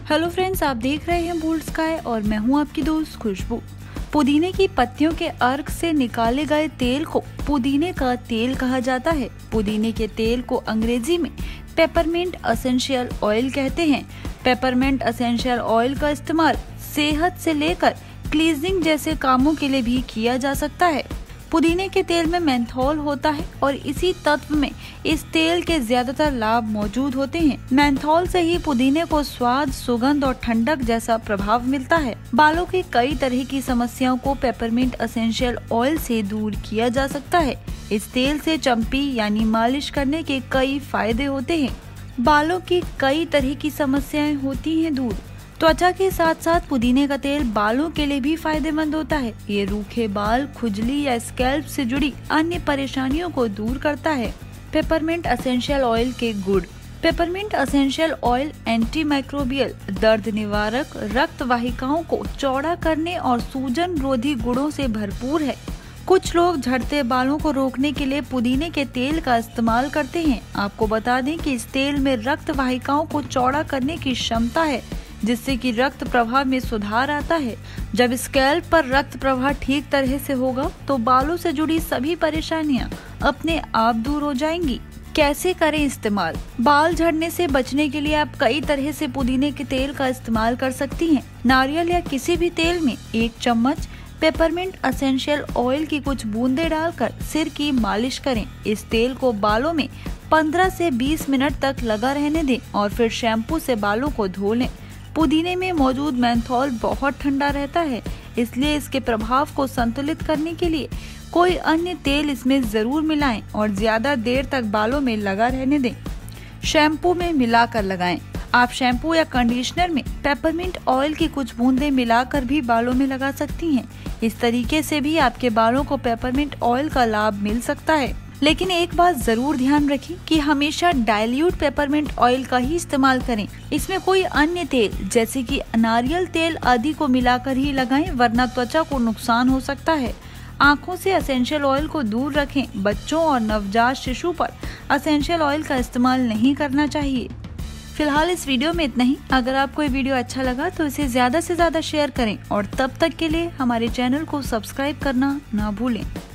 Hello friends, आप देख रहे हैं बोल्ड स्काई और मैं हूं आपकी दोस्त खुशबू। पुदीने की पत्तियों के अर्क से निकाले गए तेल को पुदीने का तेल कहा जाता है। पुदीने के तेल को अंग्रेजी में पेपरमिंट एसेंशियल ऑयल कहते हैं। पेपरमिंट एसेंशियल ऑयल का इस्तेमाल सेहत से लेकर क्लीजिंग जैसे कामों के लिए भी किया जा सकता है। पुदीने के तेल में मेंथोल होता है और इसी तत्व में इस तेल के ज्यादातर लाभ मौजूद होते हैं। मेंथोल से ही पुदीने को स्वाद, सुगंध और ठंडक जैसा प्रभाव मिलता है। बालों की कई तरह की समस्याओं को पेपरमिंट एसेंशियल ऑयल से दूर किया जा सकता है। इस तेल से चम्पी यानी मालिश करने के कई फायदे होते हैं। बालों की कई तरह की समस्याएं होती हैं दूर। त्वचा के साथ साथ पुदीने का तेल बालों के लिए भी फायदेमंद होता है। ये रूखे बाल, खुजली या स्कैल्प से जुड़ी अन्य परेशानियों को दूर करता है। पेपरमिंट एसेंशियल ऑयल के गुण। Peppermint essential oil anti microbial, दर्द निवारक, रक्त वाहिकाओं को चौड़ा करने और सूजन रोधी गुणों से भरपूर है। कुछ लोग झड़ते बालों को रोकने के लिए पुदीने के तेल का इस्तेमाल करते हैं। आपको बता दें कि इस तेल में रक्त वाहिकाओं को चौड़ा करने की क्षमता है, जिससे कि रक्त प्रवाह में सुधार आता है। जब स्कैल्प पर रक्त प्रवाह ठीक तरह से होगा तो बालों से जुड़ी सभी परेशानियां अपने आप दूर हो जाएंगी। कैसे करें इस्तेमाल? बाल झड़ने से बचने के लिए आप कई तरह से पुदीने के तेल का इस्तेमाल कर सकती हैं। नारियल या किसी भी तेल में 1 चम्मच पेपरमिंट एसेंशियल ऑयल की कुछ बूंदें डालकर सिर की मालिश करें। इस तेल को बालों में 15 से 20 मिनट तक लगा रहने दें और फिर शैम्पू से बालों को धो लें। पुदीने में मौजूद मेंथोल बहुत ठंडा रहता है, इसलिए इसके प्रभाव को संतुलित करने के लिए कोई अन्य तेल इसमें जरूर मिलाएं और ज्यादा देर तक बालों में लगा रहने दें। शैम्पू में मिलाकर लगाएं। आप शैम्पू या कंडीशनर में पेपरमिंट ऑयल की कुछ बूंदें मिलाकर भी बालों में लगा सकती हैं। इस तरीके से भी आपके बालों को पेपरमिंट ऑयल का लाभ मिल सकता है। लेकिन एक बात जरूर ध्यान रखें कि हमेशा डाइल्यूट पेपरमिंट ऑयल का ही इस्तेमाल करें। इसमें कोई अन्य तेल जैसे कि नारियल तेल आदि को मिलाकर ही लगाएं, वरना त्वचा को नुकसान हो सकता है। आँखों से एसेंशियल ऑयल को दूर रखें। बच्चों और नवजात शिशु पर एसेंशियल ऑयल का इस्तेमाल नहीं करना चाहिए। फिलहाल इस वीडियो में इतना ही। अगर आपको ये वीडियो अच्छा लगा तो इसे ज्यादा से ज्यादा शेयर करें और तब तक के लिए हमारे चैनल को सब्सक्राइब करना ना भूलें।